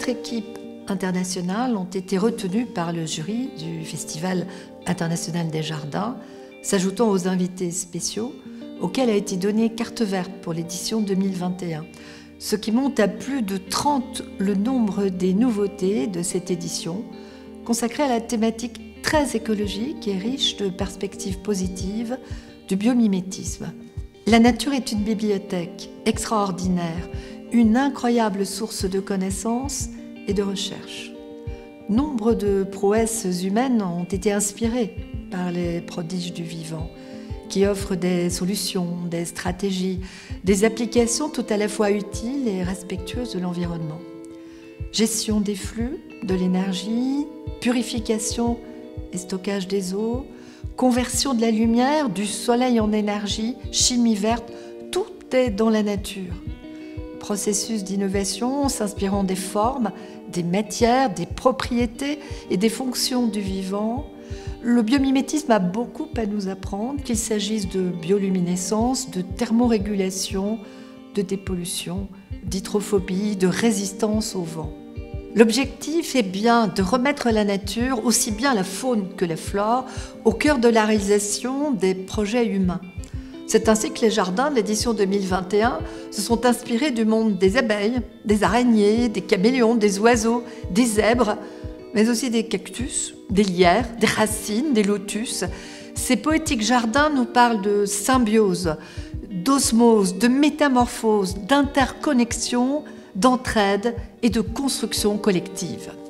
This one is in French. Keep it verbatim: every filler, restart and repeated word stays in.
Quatre équipes internationales ont été retenues par le jury du Festival international des jardins, s'ajoutant aux invités spéciaux, auxquels a été donnée carte verte pour l'édition deux mille vingt et un, ce qui monte à plus de trente le nombre des nouveautés de cette édition, consacrée à la thématique très écologique et riche de perspectives positives du biomimétisme. La nature est une bibliothèque extraordinaire, une incroyable source de connaissances et de recherche. Nombre de prouesses humaines ont été inspirées par les prodiges du vivant, qui offrent des solutions, des stratégies, des applications tout à la fois utiles et respectueuses de l'environnement. Gestion des flux, de l'énergie, purification et stockage des eaux, conversion de la lumière, du soleil en énergie, chimie verte, tout est dans la nature. Processus d'innovation s'inspirant des formes, des matières, des propriétés et des fonctions du vivant, le biomimétisme a beaucoup à nous apprendre, qu'il s'agisse de bioluminescence, de thermorégulation, de dépollution, d'hydrophobie, de résistance au vent. L'objectif est bien de remettre la nature, aussi bien la faune que la flore, au cœur de la réalisation des projets humains. C'est ainsi que les jardins de l'édition deux mille vingt et un se sont inspirés du monde des abeilles, des araignées, des caméléons, des oiseaux, des zèbres, mais aussi des cactus, des lierres, des racines, des lotus. Ces poétiques jardins nous parlent de symbiose, d'osmose, de métamorphose, d'interconnexion, d'entraide et de construction collective.